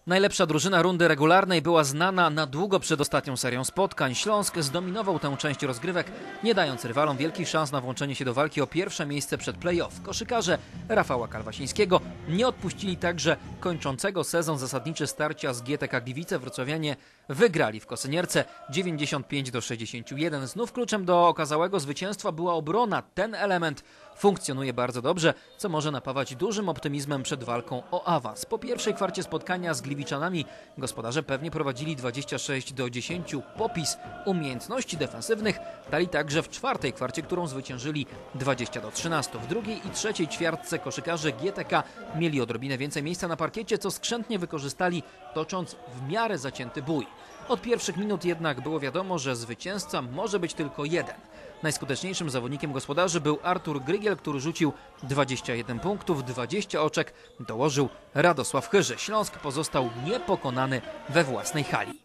Najlepsza drużyna rundy regularnej była znana na długo przed ostatnią serią spotkań. Śląsk zdominował tę część rozgrywek, nie dając rywalom wielkich szans na włączenie się do walki o pierwsze miejsce przed play-off. Koszykarze Rafała Kalwasińskiego nie odpuścili także kończącego sezon zasadniczy starcia z GTK Gliwice. Wrocławianie wygrali w Kosynierce 95-61. Znów kluczem do okazałego zwycięstwa była obrona. Ten element funkcjonuje bardzo dobrze, co może napawać dużym optymizmem przed walką o awans. Po pierwszej kwarcie spotkania z Gliwiczanami gospodarze pewnie prowadzili 26-10. Popis umiejętności defensywnych dali także w czwartej kwarcie, którą zwyciężyli 20-13. W drugiej i trzeciej ćwiartce koszykarze GTK mieli odrobinę więcej miejsca na parkiecie, co skrzętnie wykorzystali, tocząc w miarę zacięty bój. Od pierwszych minut jednak było wiadomo, że zwycięzca może być tylko jeden. Najskuteczniejszym zawodnikiem gospodarzy był Artur Grygiel, który rzucił 21 punktów, 20 oczek dołożył Radosław Chyży. Śląsk pozostał niepokonany we własnej hali.